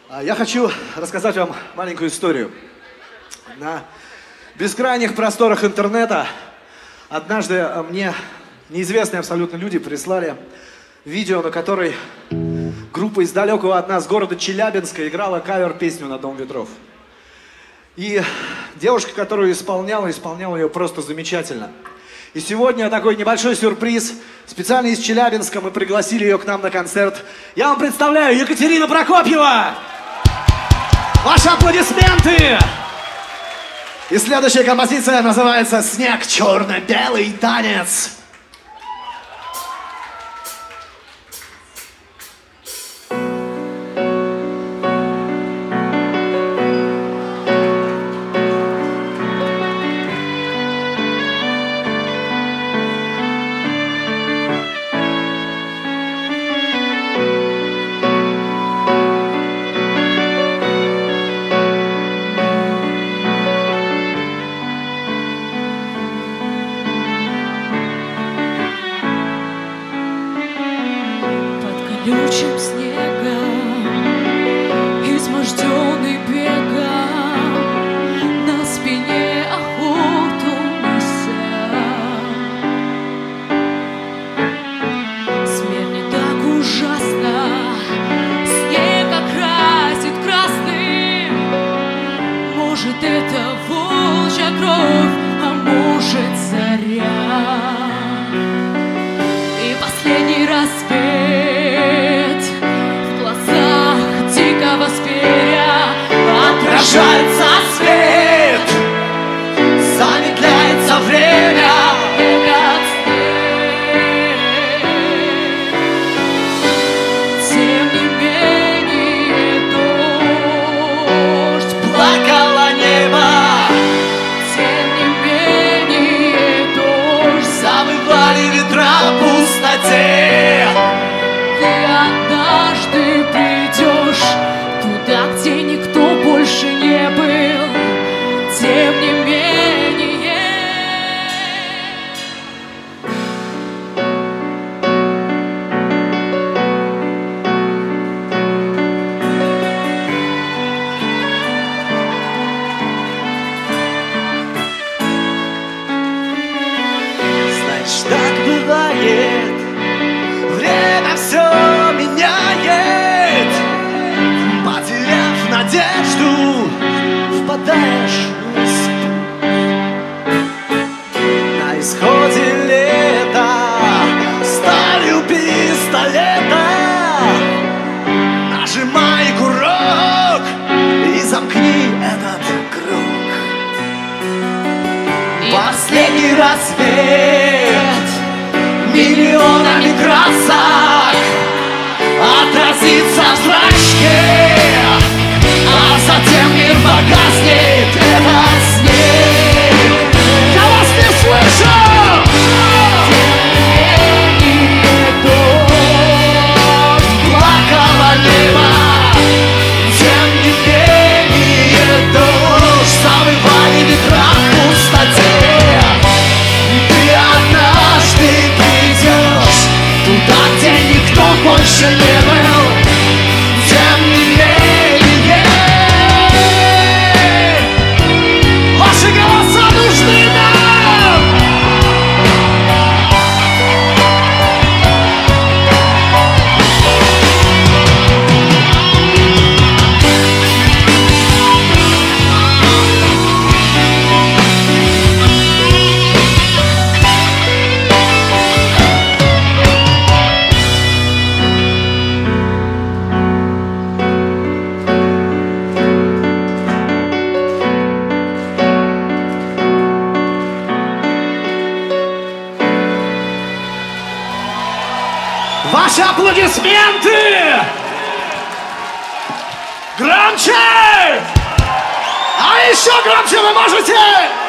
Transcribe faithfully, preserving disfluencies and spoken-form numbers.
Я хочу рассказать вам маленькую историю. На бескрайних просторах интернета однажды мне неизвестные абсолютно люди прислали видео, на которой группа из далекого от нас города Челябинска играла кавер-песню на «Дом ветров». И девушка, которую исполняла, исполняла ее просто замечательно. И сегодня такой небольшой сюрприз. Специально из Челябинска мы пригласили ее к нам на концерт. Я вам представляю Екатерина Прокопьева! Ваши аплодисменты! И следующая композиция называется «Снег, черно-белый танец». Колючим снегом, изможденный бегом, на спине охоту неся. Смерть не так ужасна, снег окрасит красным. Может, это волчья кровь, а может, заря. И последний рассвет в глазах дикого зверя отражается свет, замедляется время, бегает снег. Тем не менее дождь, плакало небо. Тем не менее дождь, завывали ветра в пустоте. Ты однажды придешь туда, где никто больше не был. Тем не менее Знаешь, так бывает, время все меняет. Потеряв надежду, впадаешь в спину. На исходе лета сталью пистолета нажимай курок и замкни этот круг. Последний рассвет миллионами красок отразится в зрачке, а затем мир погаснет, этот снег. Я вас не слышу! Тем не менее дождь, плакало небо. Тем не менее дождь, завывали ветра в пустоте. Ты однажды придешь туда, где никто больше не был. Тем не менее ваши голоса нужны нам. Ваши аплодисменты! Громче! А еще громче вы можете!